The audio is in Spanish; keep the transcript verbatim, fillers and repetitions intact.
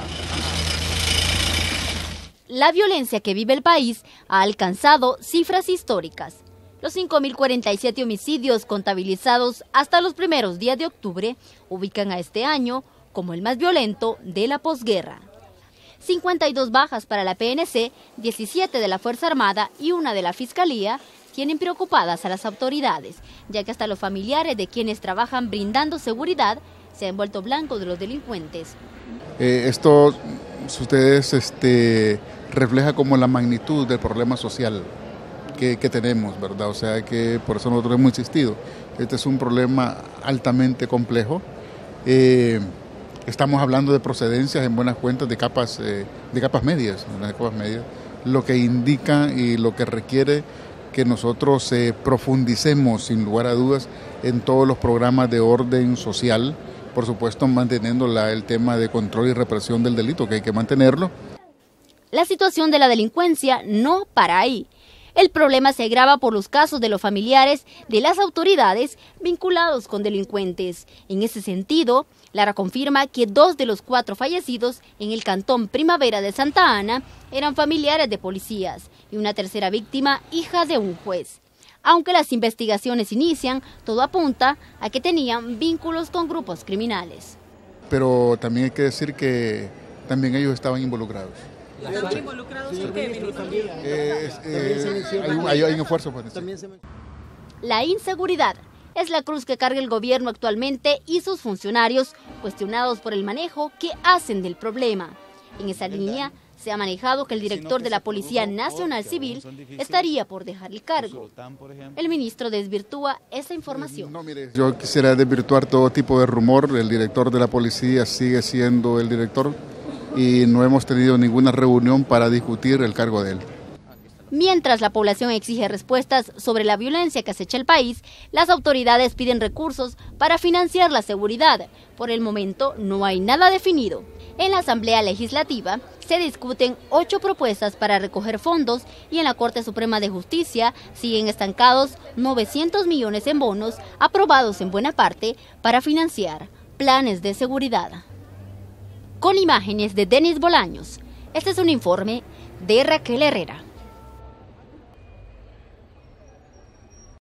La violencia que vive el país ha alcanzado cifras históricas. Los cinco mil cuarenta y siete homicidios contabilizados hasta los primeros días de octubre ubican a este año como el más violento de la posguerra. cincuenta y dos bajas para la P N C, diecisiete de la Fuerza Armada y una de la Fiscalía tienen preocupadas a las autoridades, ya que hasta los familiares de quienes trabajan brindando seguridad se han vuelto blancos de los delincuentes. Eh, esto, ustedes, este, refleja como la magnitud del problema social que, que tenemos, ¿verdad? O sea que por eso nosotros hemos insistido. Este es un problema altamente complejo. Eh, estamos hablando de procedencias en buenas cuentas de capas, eh, de capas medias, de capas medias, lo que indica y lo que requiere que nosotros eh, profundicemos sin lugar a dudas en todos los programas de orden social, por supuesto manteniendo la, el tema de control y represión del delito, que hay que mantenerlo. La situación de la delincuencia no para ahí. El problema se agrava por los casos de los familiares de las autoridades vinculados con delincuentes. En ese sentido, Lara confirma que dos de los cuatro fallecidos en el cantón Primavera de Santa Ana eran familiares de policías y una tercera víctima, hija de un juez. Aunque las investigaciones inician, todo apunta a que tenían vínculos con grupos criminales. Pero también hay que decir que también ellos estaban involucrados. ¿Estaban involucrados en qué? Eh, eh, hay, un, hay, hay un esfuerzo para eso. La inseguridad es la cruz que carga el gobierno actualmente y sus funcionarios, cuestionados por el manejo que hacen del problema. En esa línea se ha manejado que el director de la Policía Nacional Civil estaría por dejar el cargo. El ministro desvirtúa esa información. No, mire, yo quisiera desvirtuar todo tipo de rumor. El director de la policía sigue siendo el director y no hemos tenido ninguna reunión para discutir el cargo de él. Mientras la población exige respuestas sobre la violencia que acecha el país, las autoridades piden recursos para financiar la seguridad. Por el momento no hay nada definido. En la Asamblea Legislativa se discuten ocho propuestas para recoger fondos y en la Corte Suprema de Justicia siguen estancados novecientos millones en bonos aprobados en buena parte para financiar planes de seguridad. Con imágenes de Denis Bolaños, este es un informe de Raquel Herrera.